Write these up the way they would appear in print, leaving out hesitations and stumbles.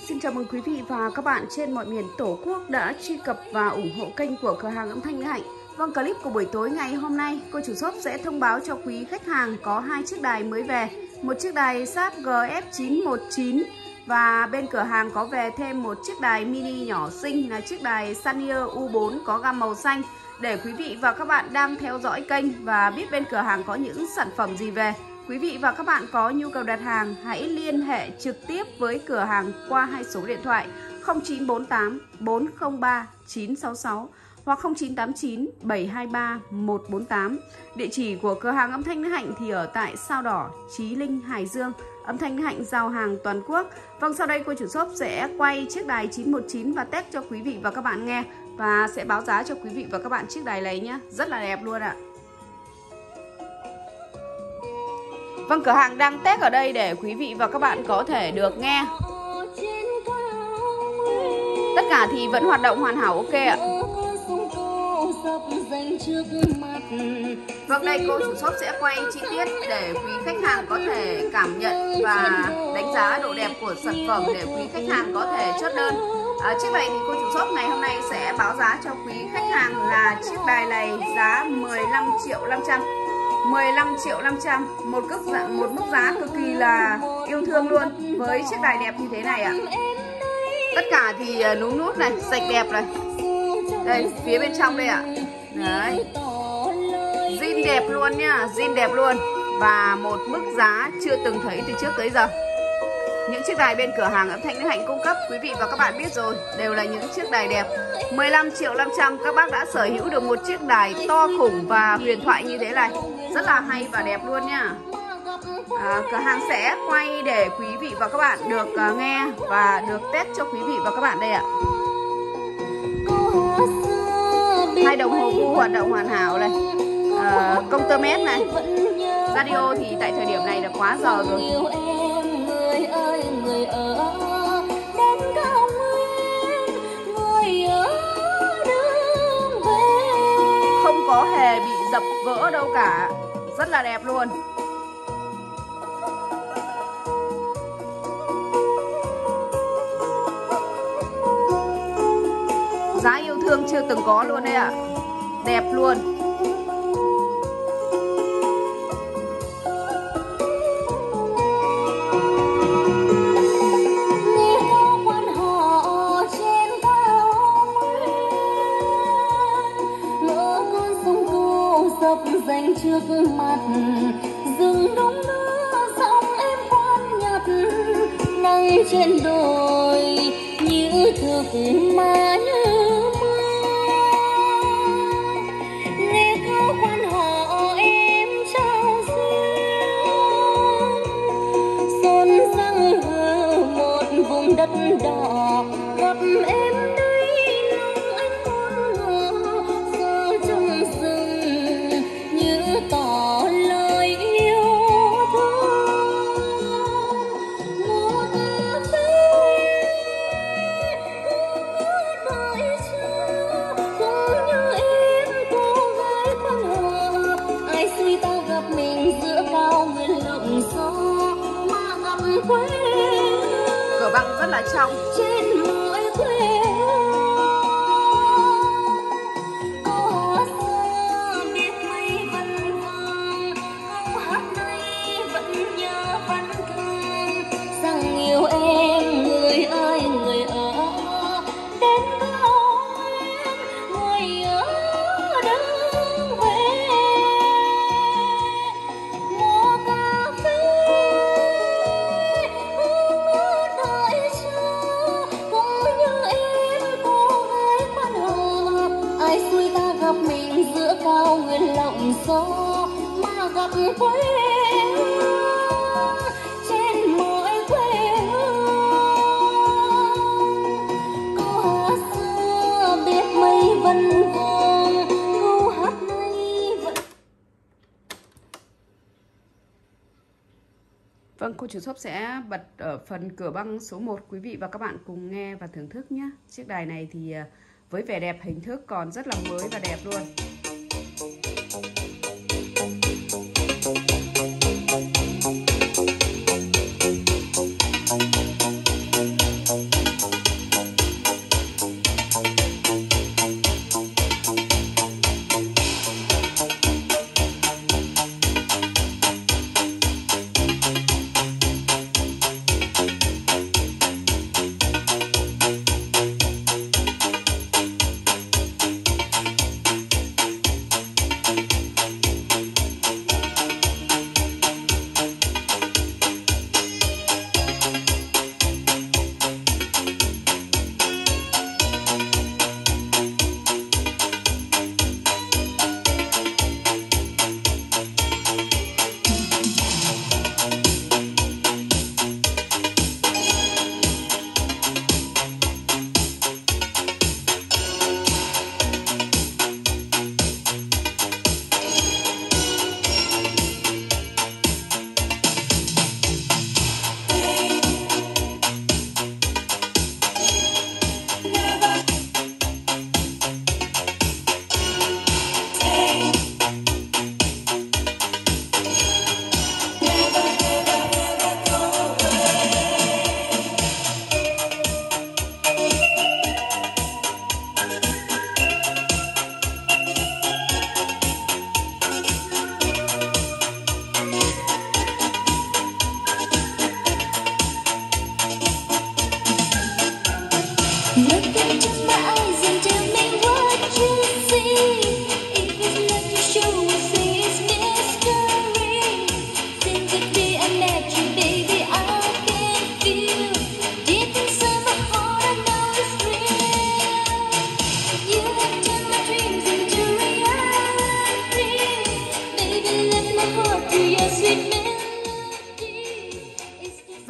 Xin chào mừng quý vị và các bạn trên mọi miền Tổ quốc đã truy cập và ủng hộ kênh của cửa hàng âm thanh Nữ Hạnh. Vâng, clip của buổi tối ngày hôm nay, cô chủ shop sẽ thông báo cho quý khách hàng có 2 chiếc đài mới về. Một chiếc đài Sharp GF919 và bên cửa hàng có về thêm một chiếc đài mini nhỏ xinh là chiếc đài Sanier U4 có gam màu xanh. Để quý vị và các bạn đang theo dõi kênh và biết bên cửa hàng có những sản phẩm gì về, quý vị và các bạn có nhu cầu đặt hàng hãy liên hệ trực tiếp với cửa hàng qua 2 số điện thoại 0948 403 966 hoặc 0989 723 148. Địa chỉ của cửa hàng âm thanh Nữ Hạnh thì ở tại Sao Đỏ, Chí Linh, Hải Dương. Âm thanh Nữ Hạnh giao hàng toàn quốc. Vâng, sau đây cô chủ shop sẽ quay chiếc đài 919 và test cho quý vị và các bạn nghe và sẽ báo giá cho quý vị và các bạn chiếc đài này nhé. Rất là đẹp luôn ạ. Vâng, cửa hàng đang test ở đây để quý vị và các bạn có thể được nghe. Tất cả thì vẫn hoạt động hoàn hảo, ok ạ. Vâng, đây cô chủ shop sẽ quay chi tiết để quý khách hàng có thể cảm nhận và đánh giá độ đẹp của sản phẩm để quý khách hàng có thể chốt đơn. Chiếc này thì cô chủ shop ngày hôm nay sẽ báo giá cho quý khách hàng là chiếc đài này giá 15 triệu 500. 15 triệu 500, một mức giá cực kỳ là yêu thương luôn với chiếc đài đẹp như thế này ạ. Tất cả thì núm nút này, sạch đẹp này. Đây, phía bên trong đây ạ. Đấy. Zin đẹp luôn nhá, zin đẹp luôn. Và một mức giá chưa từng thấy từ trước tới giờ. Những chiếc đài bên cửa hàng âm thanh Nữ Hạnh cung cấp quý vị và các bạn biết rồi, đều là những chiếc đài đẹp. 15 triệu 500 các bác đã sở hữu được một chiếc đài to khủng và huyền thoại như thế này. Rất là hay và đẹp luôn nha. Cửa hàng sẽ quay để quý vị và các bạn được nghe và được test cho quý vị và các bạn đây ạ. 2 đồng hồ vu hoạt động hoàn hảo này. Công tơ mét này. Radio thì tại thời điểm này là quá giờ rồi. Không có hề bị dập vỡ đâu cả. Rất là đẹp luôn. Giá yêu thương chưa từng có luôn đấy ạ. Đẹp luôn. Danh trước mặt rừng đông đưa dòng em quan nhật nắng trên đồi như thực mà như mơ nghe câu quan họ em trao duyên xuân răng hờ một vùng đất đỏ gặp em đây lòng anh muốn ngờ giờ trong rừng tỏ lời yêu thương mùa cà phê đợi chờ cũng như em cô gái quan hòa ai suy ta gặp mình giữa cao nguyên lộng gió mà gặp quê Cửa băng rất là trong trên mỗi quê yêu em người ơi người ở đến cao em người ở đứng về mùa cà phê đợi chờ cũng như em cô gái quan họ ai xui ta gặp mình giữa cao nguyên lộng gió mà gặp quê Vâng, cô chủ shop sẽ bật ở phần cửa băng số 1 quý vị và các bạn cùng nghe và thưởng thức nhé. Chiếc đài này thì với vẻ đẹp hình thức còn rất là mới và đẹp luôn.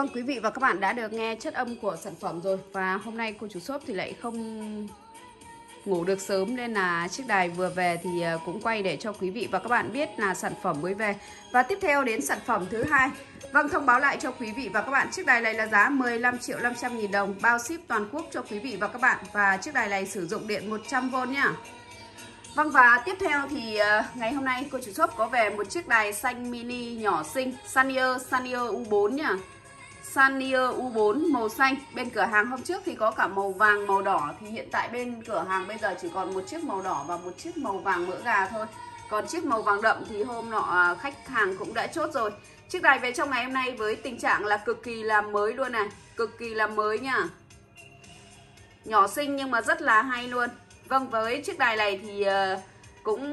quý vị và các bạn đã được nghe chất âm của sản phẩm rồi. Và hôm nay cô chủ shop thì lại không ngủ được sớm nên là chiếc đài vừa về thì cũng quay để cho quý vị và các bạn biết là sản phẩm mới về. Và tiếp theo đến sản phẩm thứ hai. Vâng, thông báo lại cho quý vị và các bạn, chiếc đài này là giá 15.500.000 đồng, bao ship toàn quốc cho quý vị và các bạn. Và chiếc đài này sử dụng điện 100V nhá. Vâng, và tiếp theo thì ngày hôm nay cô chủ shop có về một chiếc đài xanh mini nhỏ xinh Sanyo U4 nhá. Sanyo U4 màu xanh. Bên cửa hàng hôm trước thì có cả màu vàng, màu đỏ. Thì hiện tại bên cửa hàng bây giờ chỉ còn một chiếc màu đỏ và một chiếc màu vàng mỡ gà thôi. Còn chiếc màu vàng đậm thì hôm nọ khách hàng cũng đã chốt rồi. Chiếc đài về trong ngày hôm nay với tình trạng là cực kỳ là mới luôn này. Cực kỳ là mới nhá. Nhỏ xinh nhưng mà rất là hay luôn. Vâng, với chiếc đài này thì cũng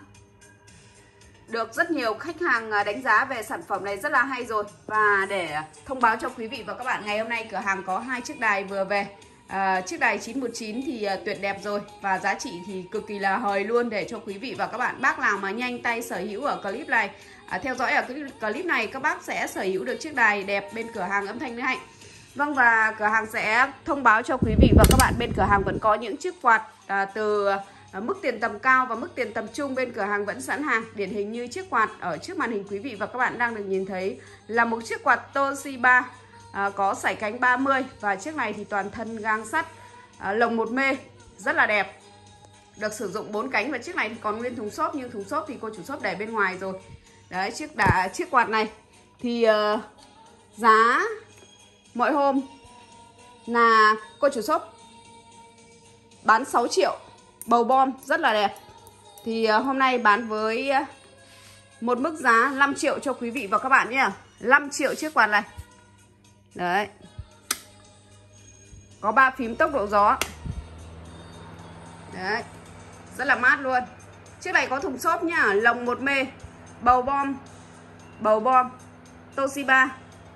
được rất nhiều khách hàng đánh giá về sản phẩm này rất là hay rồi. Và để thông báo cho quý vị và các bạn, ngày hôm nay cửa hàng có hai chiếc đài vừa về. Chiếc đài 919 thì tuyệt đẹp rồi và giá trị thì cực kỳ là hời luôn, để cho quý vị và các bạn, bác nào mà nhanh tay sở hữu ở clip này, theo dõi ở cái clip này, các bác sẽ sở hữu được chiếc đài đẹp bên cửa hàng Âm Thanh Nữ Hạnh. Vâng, và cửa hàng sẽ thông báo cho quý vị và các bạn, bên cửa hàng vẫn có những chiếc quạt từ mức tiền tầm cao và mức tiền tầm trung, bên cửa hàng vẫn sẵn hàng. Điển hình như chiếc quạt ở trước màn hình quý vị và các bạn đang được nhìn thấy là một chiếc quạt Toshiba có sải cánh 30. Và chiếc này thì toàn thân gang sắt, lồng 1 mê, rất là đẹp. Được sử dụng 4 cánh và chiếc này thì còn nguyên thùng xốp, nhưng thùng xốp thì cô chủ shop để bên ngoài rồi. Đấy, chiếc quạt này thì giá mọi hôm là cô chủ shop bán 6 triệu. Bầu bom rất là đẹp. Thì hôm nay bán với một mức giá 5 triệu cho quý vị và các bạn nhé. 5 triệu chiếc quạt này. Đấy. Có 3 phím tốc độ gió. Đấy. Rất là mát luôn. Chiếc này có thùng xốp nhá, lồng 1 mê, bầu bom Toshiba.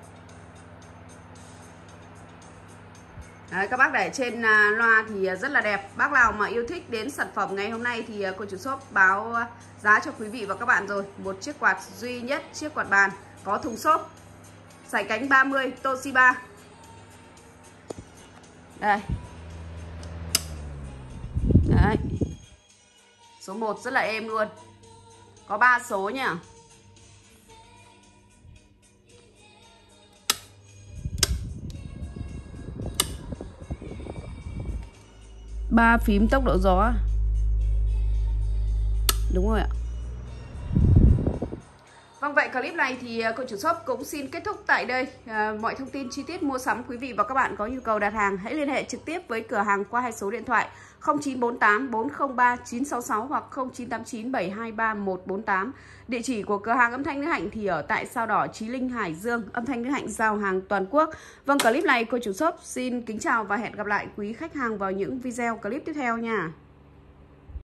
Đấy, các bác để trên loa thì rất là đẹp. Bác nào mà yêu thích đến sản phẩm ngày hôm nay thì cô chủ shop báo giá cho quý vị và các bạn rồi. Một chiếc quạt duy nhất, chiếc quạt bàn có thùng xốp, sải cánh 30 Toshiba. Đây. Đấy. Số 1 rất là êm luôn. Có 3 số nhá. Ba phím tốc độ gió. Đúng rồi ạ. Vâng, vậy clip này thì cô chủ shop cũng xin kết thúc tại đây. Mọi thông tin chi tiết mua sắm, quý vị và các bạn có nhu cầu đặt hàng hãy liên hệ trực tiếp với cửa hàng qua hai số điện thoại 0948 403 966 hoặc 0989 723 148. Địa chỉ của cửa hàng Âm Thanh Nữ Hạnh thì ở tại Sao Đỏ, Chí Linh, Hải Dương. Âm Thanh Nữ Hạnh giao hàng toàn quốc. Vâng, clip này cô chủ shop xin kính chào và hẹn gặp lại quý khách hàng vào những video clip tiếp theo nha.